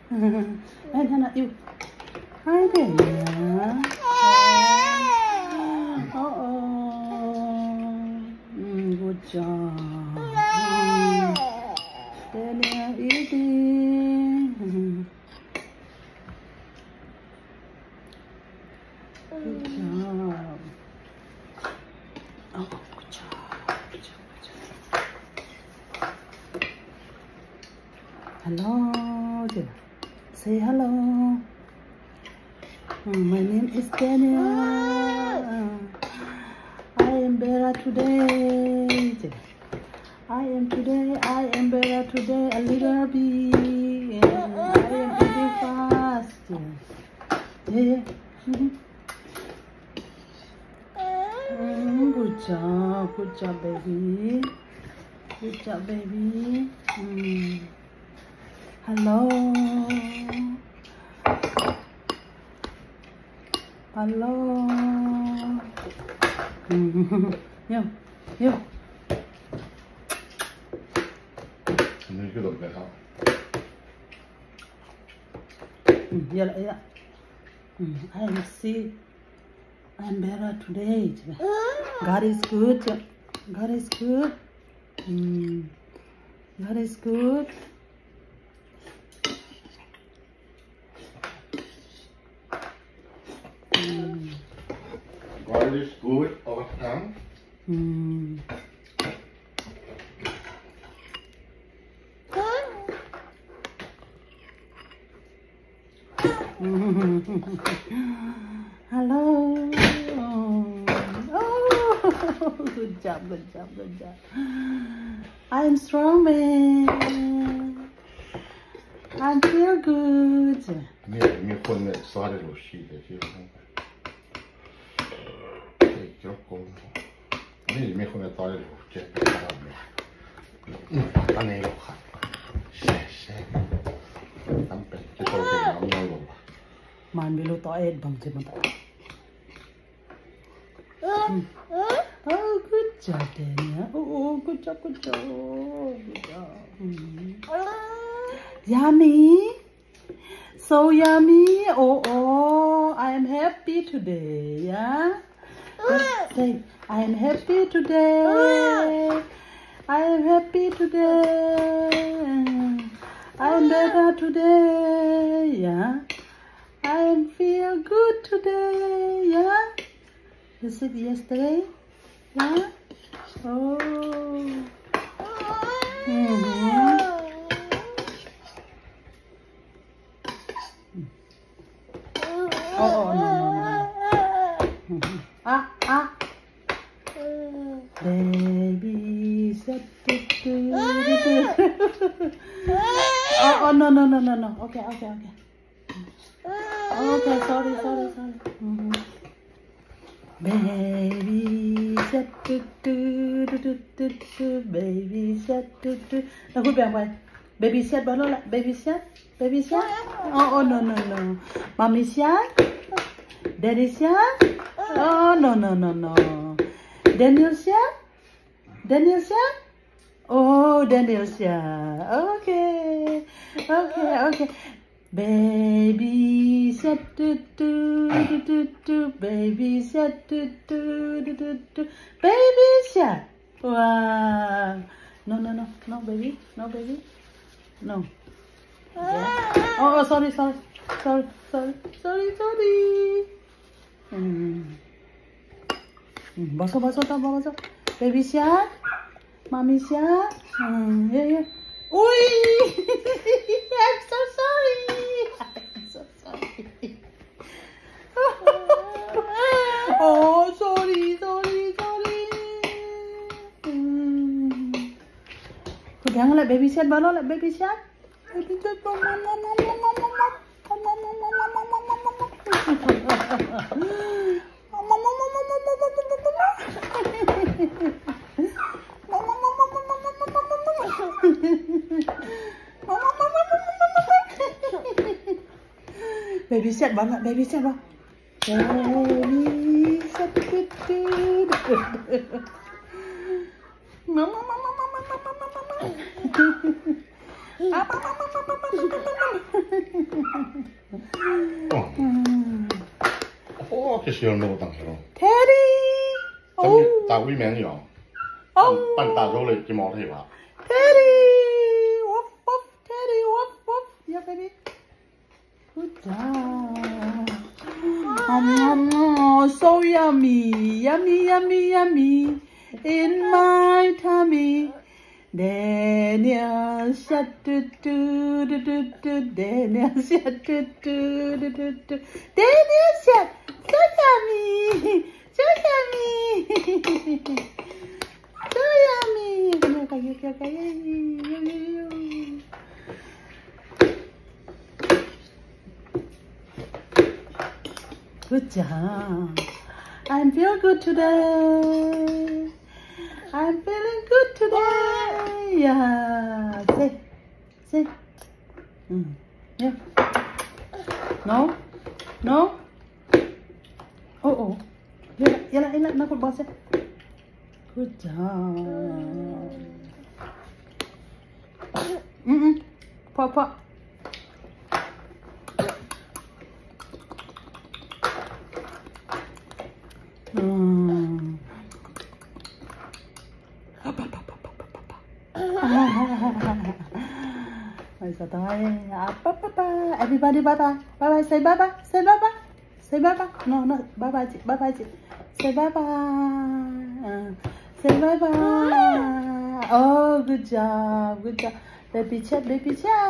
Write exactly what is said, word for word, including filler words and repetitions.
Hey, Hannah, you. Hi there. Uh-oh. Mm, good job. Mm. Daniel eating. Good job. Oh, good job. Good job. Good job. Hello there. Say hello. My name is Daniel. I am better today. I am today. I am better today. A little bit. I am eating fast. Yeah. Mm, good job. Good job, baby. Good job, baby. Mm. Hello. Hello. Yo, yo. อันนี้คือหลบเลยครับ Yeah, yeah. I am sick. I am better today. God is good. God is good. God is good. God is good all the time. Mm. Hello. Oh, good job, good job, good job. I am strong man. I feel good. มีมีคนเนี่ยซอสเลยหลุดชีสเลยที่ลงไปเฮ้ยเจ้าโกงนี่มีคนเนี่ยซอสเลยหลุดเจ็บไปแล้วเนี่ยตอนนี้หรอกครับแช่แช่ทำเป็นจะโตเป็นน้ำน้อยลง Man vill ta ett bang till man. Oh, good job, Daniel. Oh, good job, good job, good job. Mm. Yummy, so yummy. Oh, oh, I am happy today. Yeah. Let's say I am happy today. I am happy today. I am better today. Yeah. I feel good today, yeah? You said yesterday, yeah? Oh. Mm-hmm. Oh, oh, no, no, no. Mm-hmm. Ah, ah. Baby, set it to Oh, oh, no, no, no, no, no. Okay, okay, okay. Okay, sorry, sorry, sorry. Mm-hmm. Baby shark, do do do do do do. Baby shark, do do. Now who back one? Baby shark, balola. Baby shark, baby shark. Oh, oh no, no, no. Mommy shark, daddy shark. Oh no, no, no, no. Daniel shark, Daniel shark. Oh, Daniel shark. Okay, okay, okay. Baby shark, do do do do do. Baby shark, do do do do do. Baby shark. Wow. No, no, no, no, baby, no, baby, no. Yeah. Oh, oh, sorry, sorry, sorry, sorry, sorry, sorry. Hmm. Basuh, basuh, tak basuh. Baby shark, mommy shark. Hmm, yeah, yeah. Ui, I'm so sorry. I'm so sorry. Oh, sorry, sorry, sorry. Hmm. Pegang lah baby shark, balon lah baby shark. Baby shark, mom, mom, mom, mom, mom, mom, mom, mom, mom, mom, mom, mom, mom, mom, mom. Baby shark banget, baby shark bang. Baby shark, mama, mama, mama, mama, mama, mama. Apa, mama, mama, mama, mama. 哦，这小人物当时咯。 Teddy， 哦， 大威名了。 哦， 扮大洲的金毛腿吧。 Teddy，woof woof，Teddy，woof woof，yeah baby，good job。Oh, so yummy, yummy, yummy, yummy in my tummy. Daniel shut do do do do do. Daniel shut do do do do do. Daniel shut, so yummy, so yummy, so yummy. Good job. I feel good today. I'm feeling good today. Yeah. Say. Say. Mm. Yeah. No. No. Oh oh. Yala, yala, yala. Nakut boss. Good job. Mm mm. Pop pop. Hmm. Everybody, bye bye. Bye bye. Say bye bye. Say bye bye. Say bye bye. No, no. Bye bye. Bye bye. Say bye bye. Say bye bye. Oh, good job. Good job. Baby chat, baby chat.